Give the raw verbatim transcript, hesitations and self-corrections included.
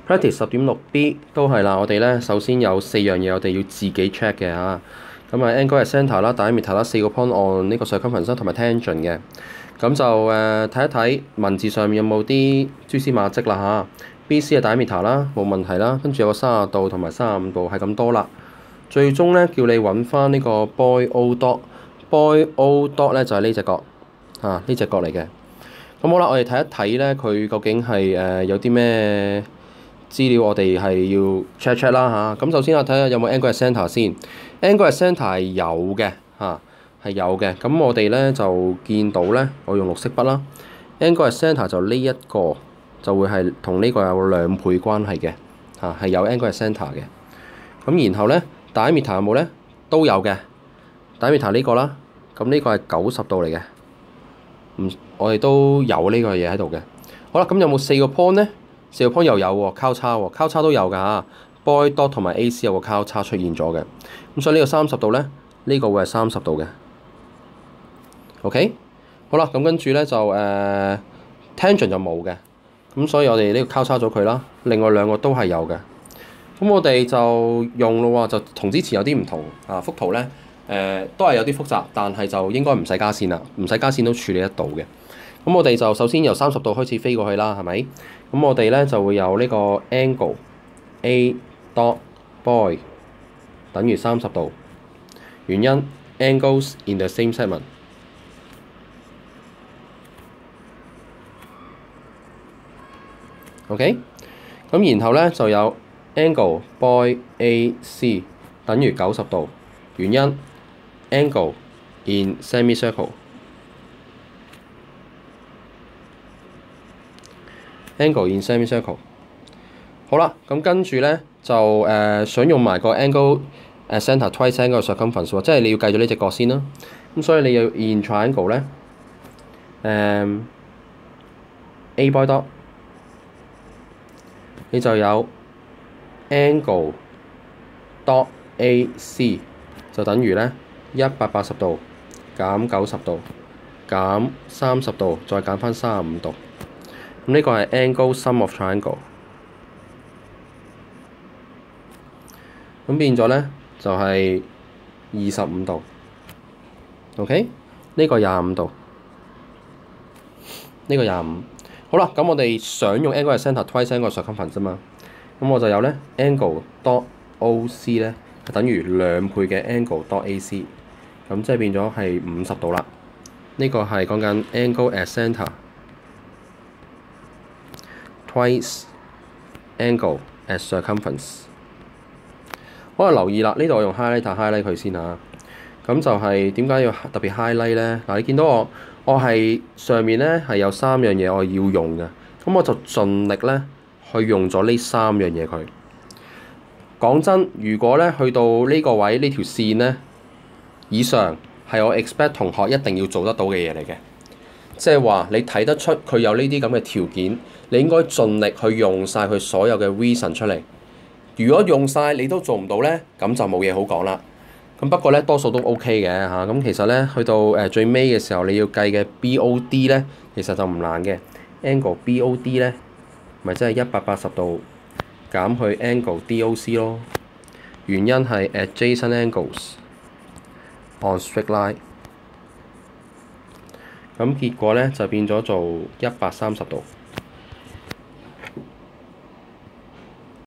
Practice 十點六 B 都係啦，我哋咧首先有四樣嘢我哋要自己 check 嘅嚇。咁啊 angle at centre 啦，diameter 啦，四個 point on 呢個 circumference 同埋 tangent 嘅。咁就誒睇一睇文字上面有冇啲蛛絲馬跡啦嚇。B C 嘅 diameter 啦，冇問題啦，跟住有個三十度同埋三十五度係咁多啦。最終咧叫你揾翻呢個 Boy O dot，Boy O dot 咧就係呢隻角嚇，呢隻角嚟嘅。咁好啦，我哋睇一睇咧，佢究竟係誒有啲咩資料我哋係要 check check 啦嚇。咁首先我睇下有冇 angle at centre 先 ，angle at centre 係有嘅嚇，係有嘅。咁我哋咧就見到咧，我用綠色筆啦 ，angle at centre 就呢一個就會係同呢個有兩倍關係嘅嚇，係有 angle at centre 嘅。咁然後咧 diameter 有冇咧？都有嘅 diameter 呢個啦，咁呢個係九十度嚟嘅。唔，我哋都有呢個嘢喺度嘅。好啦，咁有冇四個 point 咧？四個 point 又有喎，交叉喎，交叉都有㗎嚇。Boy dot 同埋 A C 有個交叉出現咗嘅。咁所以呢個三十度咧，呢個會係三十度嘅。OK，好啦，咁跟住咧就誒、呃、tangent 就冇嘅。咁所以我哋呢個交叉咗佢啦。另外兩個都係有嘅。咁我哋就用咯喎，就同之前有啲唔同啊。幅圖咧誒、呃、都係有啲複雜，但係就應該唔使加線啦，唔使加線都處理得到嘅。咁我哋就首先由三十度開始飛過去啦，係咪？咁我哋咧就會有呢個 angle A dot boy 等於三十度。原因 angles in the same segment。OK， 咁然後咧就有 angle boy A C 等於九十度。原因 angle in semicircle。angle in semicircle。好啦，咁跟住咧就誒、呃、想用埋個 angle at centre twice angle circumference 喎，即係你要計咗呢隻角先啦。咁所以你要 in triangle 咧，誒、呃、A boy dot 你就有 angle dot A C 就等於咧一百八十度減九十度減三十度再減翻三十五度。咁呢個係 angle sum of triangle。咁變咗咧就係二十五度。OK， 呢個廿五度，呢個廿五。好啦，咁我哋想用 angle at centre twice angle circumference 啫嘛。咁我就有咧 angle dot O C 咧係等於兩倍嘅 angle dot A C。咁即係變咗係五十度啦。呢個係講緊 angle at centre twice angle at circumference。可能留意啦，呢度我用 highlighter highlight 佢先嚇。咁就係點解要特別 highlight 咧？嗱，你見到我，我係上面咧係有三樣嘢我要用嘅，咁我就盡力咧去用咗呢三樣嘢佢。講真，如果咧去到呢個位呢條線咧以上，係我 expect 同學一定要做得到嘅嘢嚟嘅。即係話你睇得出佢有呢啲咁嘅條件，你應該盡力去用晒佢所有嘅 reason 出嚟。如果用晒你都做唔到咧，咁就冇嘢好講啦。咁不過咧，多數都 OK 嘅嚇。咁、啊、其實咧，去到誒、呃、最尾嘅時候，你要計嘅 B O D 咧，其實就唔難嘅。angle B O D 咧，咪即係一百八十度減去 angle D O C 咯。原因係 adjacent angles on straight line。咁結果咧就變咗做一百三十度。